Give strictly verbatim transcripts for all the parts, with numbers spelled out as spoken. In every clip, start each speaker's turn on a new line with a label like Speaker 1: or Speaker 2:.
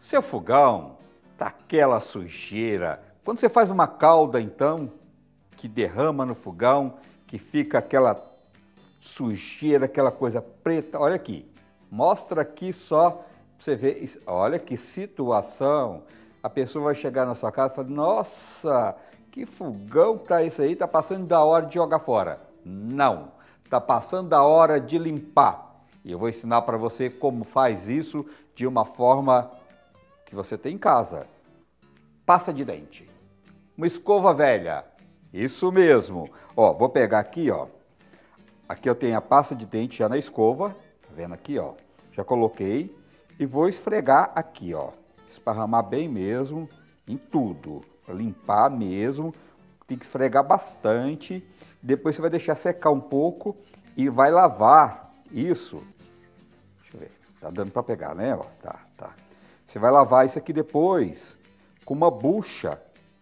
Speaker 1: Seu fogão tá aquela sujeira. Quando você faz uma calda, então, que derrama no fogão, que fica aquela sujeira, aquela coisa preta. Olha aqui, mostra aqui só pra você ver. Olha que situação. A pessoa vai chegar na sua casa e falar: nossa, que fogão tá esse aí? Tá passando da hora de jogar fora. Não, tá passando da hora de limpar. E eu vou ensinar para você como faz isso de uma forma que você tem em casa. Pasta de dente, uma escova velha, isso mesmo. Ó, vou pegar aqui, ó. Aqui eu tenho a pasta de dente já na escova, tá vendo aqui, ó? Já coloquei e vou esfregar aqui, ó. Esparramar bem mesmo em tudo, para limpar mesmo. Tem que esfregar bastante. Depois você vai deixar secar um pouco e vai lavar isso. Deixa eu ver, tá dando para pegar, né? Ó, tá, tá. Você vai lavar isso aqui depois com uma bucha.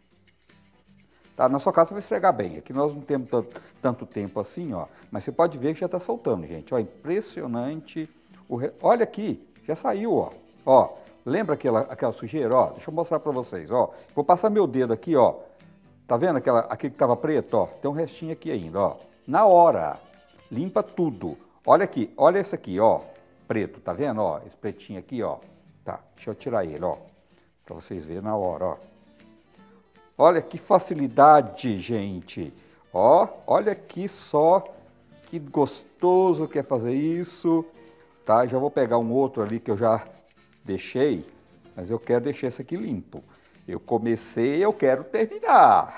Speaker 1: Tá, na sua casa você vai esfregar bem. Aqui nós não temos tanto, tanto tempo assim, ó. Mas você pode ver que já está soltando, gente. Ó, impressionante. O re... Olha aqui, já saiu, ó. Ó, lembra aquela, aquela sujeira? Ó, deixa eu mostrar para vocês, ó. Vou passar meu dedo aqui, ó. Tá vendo aquela, aquele que estava preto, ó? Tem um restinho aqui ainda, ó. Na hora, limpa tudo. Olha aqui, olha esse aqui, ó. Preto, tá vendo, ó? Esse pretinho aqui, ó. Tá, deixa eu tirar ele, ó. Para vocês verem na hora, ó. Olha que facilidade, gente. Ó, olha aqui só que gostoso que é fazer isso. Tá, já vou pegar um outro ali que eu já deixei, mas eu quero deixar esse aqui limpo. Eu comecei, eu quero terminar.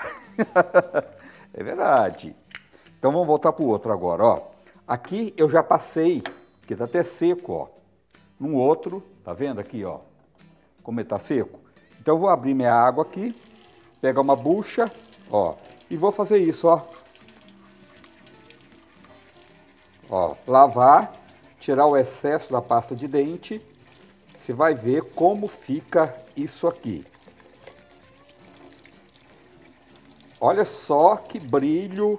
Speaker 1: É verdade. Então vamos voltar para o outro agora, ó. Aqui eu já passei, que tá até seco, ó. Num outro, tá vendo aqui, ó? Como ele tá seco. Então eu vou abrir minha água aqui, pegar uma bucha, ó, e vou fazer isso, ó. Ó, lavar, tirar o excesso da pasta de dente. Você vai ver como fica isso aqui. Olha só que brilho.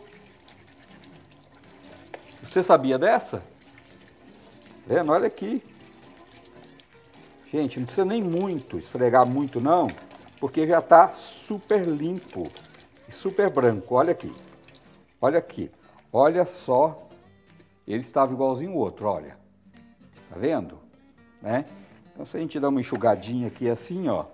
Speaker 1: Você sabia dessa? Vendo? Olha aqui. Gente, não precisa nem muito, esfregar muito não, porque já está super limpo e super branco. Olha aqui, olha aqui, olha só, ele estava igualzinho o outro, olha, tá vendo? Né? Então se a gente dá uma enxugadinha aqui assim, ó.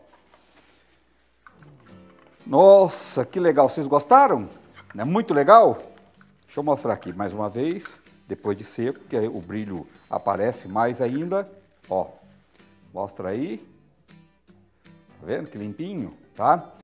Speaker 1: Nossa, que legal, vocês gostaram? Não é muito legal? Deixa eu mostrar aqui mais uma vez, depois de seco, que aí o brilho aparece mais ainda, ó. Mostra aí, tá vendo que limpinho, tá?